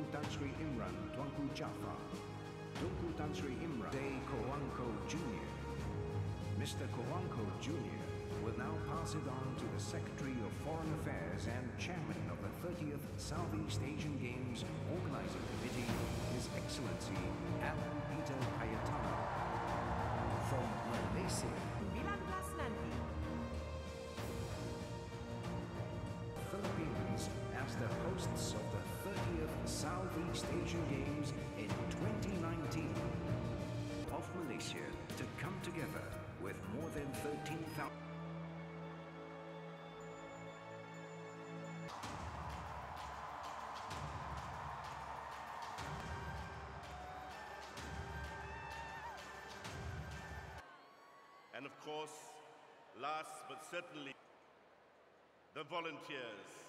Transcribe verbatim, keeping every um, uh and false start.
Tunku Tan Sri Imran Tuanku Jaafar, Tunku Tan Sri Imran Day Kowanko Junior Mister Kowanko Junior will now pass it on to the Secretary of Foreign Affairs and Chairman of the thirtieth Southeast Asian Games Organizing Committee, His Excellency Alan Peter Cayetano. From Malaysia, sembilan belas nanti. Philippines as the hosts of the thirtieth Southeast Asian Games in twenty nineteen. Of Malaysia to come together with more than thirteen thousand. And of course, last but certainly, the volunteers.